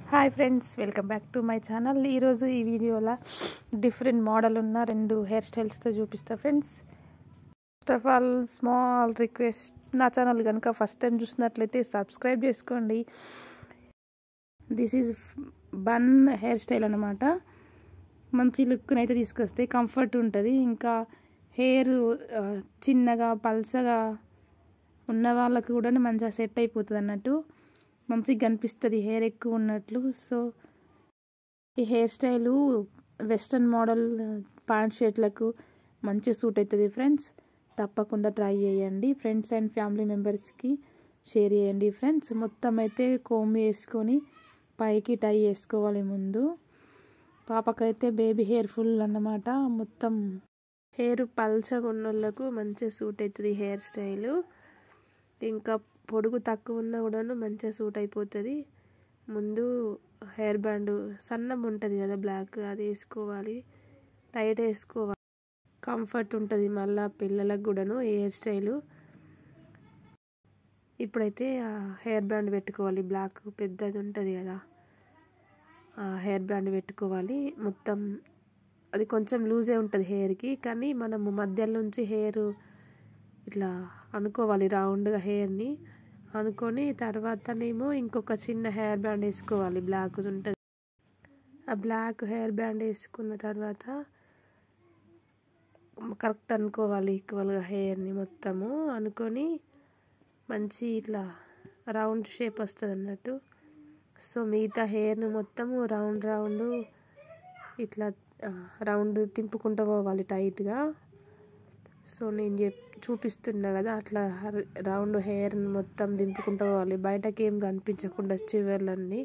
Hi friends, welcome back to my channel. ఈరోజు ఈ వీడియోలో డిఫరెంట్ మోడల్ ఉన్న 2 హెయిర్ స్టైల్స్తో చూపిస్తా friends. First of all small request, నా ఛానల్ కనుక ఫస్ట్ టైం చూసినట్లయితే సబ్స్క్రైబ్ చేసుకోండి. This is bun hair style అన్నమాట. మంచి లుక్ని అయితే తీసుకొస్తే కంఫర్ట్ ఉంటుంది. ఇంకా హెయిర్ చిన్నగా పల్సగా ఉన్న వాళ్ళకు కూడా మంచిగా సెట్ అయిపోతుంది అన్నట్టు, మంచిగా కనిపిస్తుంది హెయిర్ ఎక్కువ ఉన్నట్లు. సో ఈ hair style western model pant షర్ట్లకు మంచి సూట్ అవుతుంది ఫ్రెండ్స్. తప్పకుండా ట్రై చేయండి. ఫ్రెండ్స్ అండ్ ఫ్యామిలీ మెంబర్స్కి షేర్ చేయండి ఫ్రెండ్స్. మొత్తం అయితే కోమ్ వేసుకొని పైకి టై వేసుకోవాలి. ముందు పాపకైతే బేబీ హెయిర్ ఫుల్ అన్నమాట. మొత్తం హెయిర్ పల్చగా ఉన్న వాళ్ళకు మంచిగా సూట్ అవుతుంది హెయిర్ స్టైలు. ఇంకా పొడుగు తక్కువ ఉన్నా కూడాను మంచిగా సూట్ అయిపోతుంది. ముందు హెయిర్ బ్యాండ్ సన్నం ఉంటుంది కదా బ్లాక్, అది వేసుకోవాలి. టైట్ వేసుకోవాలి, కంఫర్ట్ ఉంటుంది. మళ్ళీ పిల్లలకు కూడాను హెయిర్ స్టైలు. ఇప్పుడైతే హెయిర్ బ్యాండ్ పెట్టుకోవాలి. బ్లాక్ పెద్దది ఉంటుంది కదా, హెయిర్ బ్యాండ్ పెట్టుకోవాలి. మొత్తం అది కొంచెం లూజే ఉంటుంది హెయిర్కి, కానీ మనము మధ్యలో నుంచి హెయిర్ ఇట్లా అనుకోవాలి, రౌండ్గా హెయిర్ని అనుకొని తర్వాతనేమో ఇంకొక చిన్న హెయిర్ బ్యాండ్ వేసుకోవాలి. బ్లాక్ ఉంటుంది. ఆ బ్లాక్ హెయిర్ బ్యాండ్ వేసుకున్న తర్వాత కరెక్ట్ అనుకోవాలి, ఈక్వల్గా హెయిర్ని మొత్తము అనుకొని మంచి ఇట్లా రౌండ్ షేప్ వస్తుంది అన్నట్టు. సో మిగతా హెయిర్ని మొత్తము రౌండ్ ఇట్లా రౌండ్ తింపుకుంటూ పోవాలి టైట్గా. సో నేను చూపిస్తున్నా కదా, అట్లా రౌండ్ హెయిర్ మొత్తం దింపుకుంటూ పోవాలి, బయటకి ఏం కనిపించకుండా. చివర్లన్నీ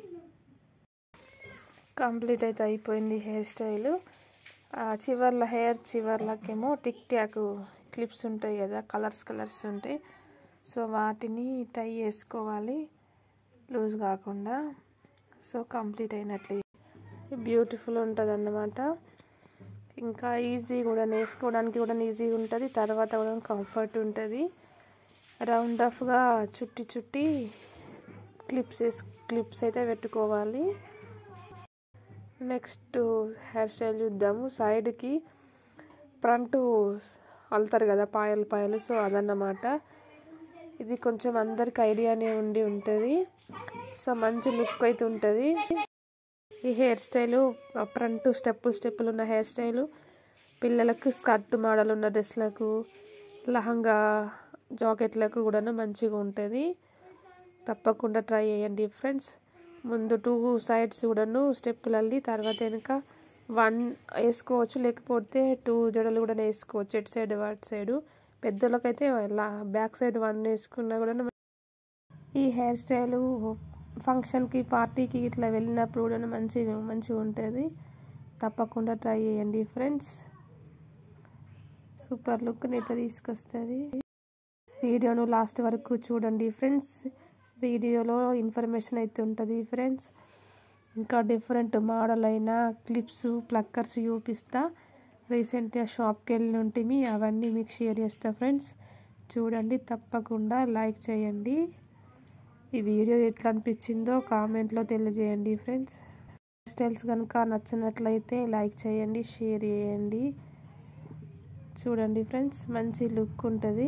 కంప్లీట్ అయితే అయిపోయింది హెయిర్ స్టైలు. చివర్ల హెయిర్ చివర్లకేమో టిక్ టాక్ క్లిప్స్ ఉంటాయి కదా, కలర్స్ ఉంటాయి. సో వాటిని టై చేసుకోవాలి లూజ్ కాకుండా. సో కంప్లీట్ అయినట్లే బ్యూటిఫుల్ ఉంటుంది అన్నమాట. ఇంకా ఈజీ కూడా, వేసుకోవడానికి కూడా ఈజీగా ఉంటుంది. తర్వాత కూడా కంఫర్ట్ ఉంటుంది. రౌండ్ ఆఫ్గా చుట్టి క్లిప్స్ అయితే పెట్టుకోవాలి. నెక్స్ట్ హెయిర్ స్టైల్ చూద్దాము. సైడ్కి ఫ్రంట్ అల్తారు కదా పాయలు, సో అదన్నమాట. ఇది కొంచెం అందరికి ఐడియానే ఉంటుంది. సో మంచి లుక్ అయితే ఉంటుంది ఈ హెయిర్ స్టైలు. ఫ్రంట్ స్టెప్పులు ఉన్న హెయిర్ స్టైలు పిల్లలకు, స్కర్ట్ మోడల్ ఉన్న డ్రెస్లకు, లహంగా జాకెట్లకు కూడాను మంచిగా ఉంటుంది. తప్పకుండా ట్రై చేయండి ఫ్రెండ్స్. ముందు 2 సైడ్స్ కూడాను స్టెప్పులు అల్లి తర్వాత వెనుక 1 వేసుకోవచ్చు, లేకపోతే 2 జడలు కూడా వేసుకోవచ్చు, ఎటు సైడ్ అటు సైడు. పెద్దలకైతే బ్యాక్ సైడ్ 1 వేసుకున్నా కూడా. ఈ హెయిర్ స్టైలు ఫంక్షన్కి, పార్టీకి ఇట్లా వెళ్ళినప్పుడు కూడా మంచిగా ఉంటుంది. తప్పకుండా ట్రై చేయండి ఫ్రెండ్స్. సూపర్ లుక్ని అయితే తీసుకొస్తుంది. వీడియోను లాస్ట్ వరకు చూడండి ఫ్రెండ్స్. వీడియోలో ఇన్ఫర్మేషన్ అయితే ఉంటుంది ఫ్రెండ్స్. ఇంకా డిఫరెంట్ మోడల్ అయిన క్లిప్స్, ప్లక్కర్స్ చూపిస్తా. రీసెంట్గా షాప్కి వెళ్ళి ఉంటుంది, అవన్నీ మీకు షేర్ చేస్తా ఫ్రెండ్స్. చూడండి, తప్పకుండా లైక్ చేయండి. ఈ వీడియో ఎట్లా అనిపించిందో కామెంట్లో తెలియజేయండి ఫ్రెండ్స్. స్టైల్స్ కనుక నచ్చినట్లయితే లైక్ చేయండి, షేర్ చేయండి. చూడండి ఫ్రెండ్స్, మంచి లుక్ ఉంటుంది.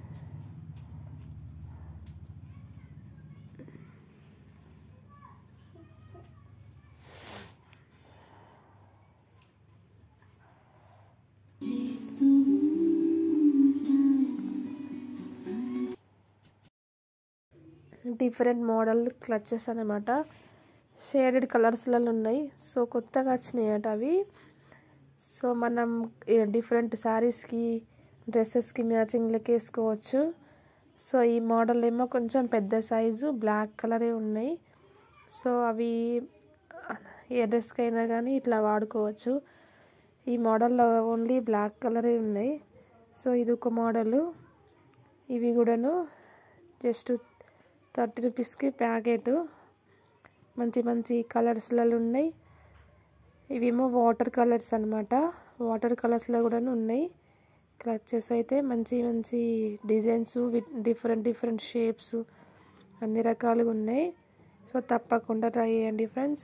డిఫరెంట్ మోడల్ క్లచెస్ అన్నమాట. షేడెడ్ కలర్స్లలో ఉన్నాయి. సో కొత్తగా వచ్చినాయి అట అవి. సో మనం డిఫరెంట్ శారీస్కి, డ్రెస్సెస్కి మ్యాచింగ్లకి వేసుకోవచ్చు. సో ఈ మోడల్ ఏమో కొంచెం పెద్ద సైజు, బ్లాక్ కలరే ఉన్నాయి. సో అవి ఏ డ్రెస్కి అయినా కానీ ఇట్లా వాడుకోవచ్చు. ఈ మోడల్లో ఓన్లీ బ్లాక్ కలరే ఉన్నాయి. సో ఇది ఒక మోడలు. ఇవి కూడాను జస్ట్ 30 రూపీస్కి ప్యాకెట్. మంచి కలర్స్లలో ఉన్నాయి. ఇవేమో వాటర్ కలర్స్ అన్నమాట. వాటర్ కలర్స్లో కూడా ఉన్నాయి. క్లచెస్ అయితే మంచి డిజైన్స్, డిఫరెంట్ షేప్స్, అన్ని రకాలుగా ఉన్నాయి. సో తప్పకుండా ట్రై చేయండి ఫ్రెండ్స్.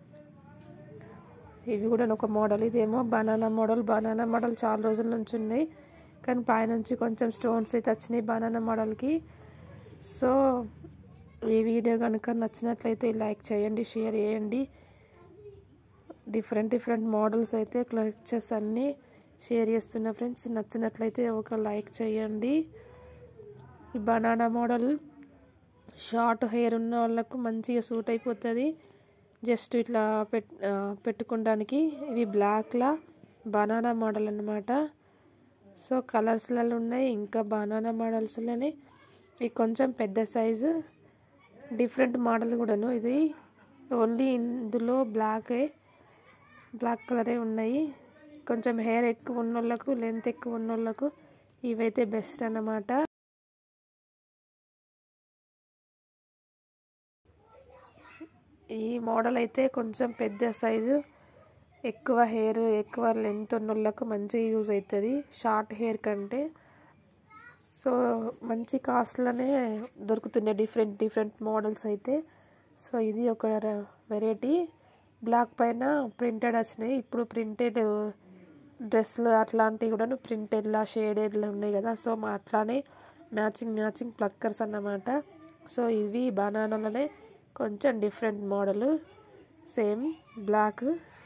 ఇవి కూడా ఒక మోడల్, ఇదేమో బనానా మోడల్ చాలా రోజుల నుంచి ఉన్నాయి, కానీ పైనుంచి కొంచెం స్టోన్స్ అయితే వచ్చినాయి బనానా మోడల్కి. సో ఈ వీడియో కనుక నచ్చినట్లయితే లైక్ చేయండి, షేర్ చేయండి. డిఫరెంట్ మోడల్స్ అయితే క్లచెస్ అన్నీ షేర్ చేస్తున్నా ఫ్రెండ్స్. నచ్చినట్లయితే ఒక లైక్ చేయండి. ఈ బనానా మోడల్ షార్ట్ హెయిర్ ఉన్న వాళ్ళకు మంచిగా సూట్ అయిపోతుంది, జస్ట్ ఇట్లా పెట్టుకోవడానికి. ఇవి బ్లాక్లా బనానా మోడల్ అన్నమాట. సో కలర్స్లలో ఉన్నాయి, ఇంకా బనానా మోడల్స్లోనే ఇది కొంచెం పెద్ద సైజు డిఫరెంట్ మోడల్ కూడాను. ఇది ఓన్లీ ఇందులో బ్లాక్ కలరే ఉన్నాయి. కొంచెం హెయిర్ ఎక్కువ ఉన్నోళ్ళకు, లెంత్ ఎక్కువ ఉన్నోళ్ళకు ఇవైతే బెస్ట్ అన్నమాట. ఈ మోడల్ అయితే కొంచెం పెద్ద సైజు, ఎక్కువ హెయిర్ ఎక్కువ లెంత్ ఉన్నోళ్ళకు మంచిగా యూజ్ అవుతుంది షార్ట్ హెయిర్ కంటే. సో మంచి కాస్ట్లోనే దొరుకుతున్నాయి డిఫరెంట్ మోడల్స్ అయితే. సో ఇది ఒక వెరైటీ, బ్లాక్ పైన ప్రింటెడ్ వచ్చినాయి. ఇప్పుడు ప్రింటెడ్ డ్రెస్సులు అట్లాంటివి కూడా ప్రింటెడ్లా షేడెడ్లా ఉన్నాయి కదా, సో అట్లానే మ్యాచింగ్ ప్లక్కర్స్ అన్నమాట. సో ఇవి బనానాలనే కొంచెం డిఫరెంట్ మోడల్, సేమ్ బ్లాక్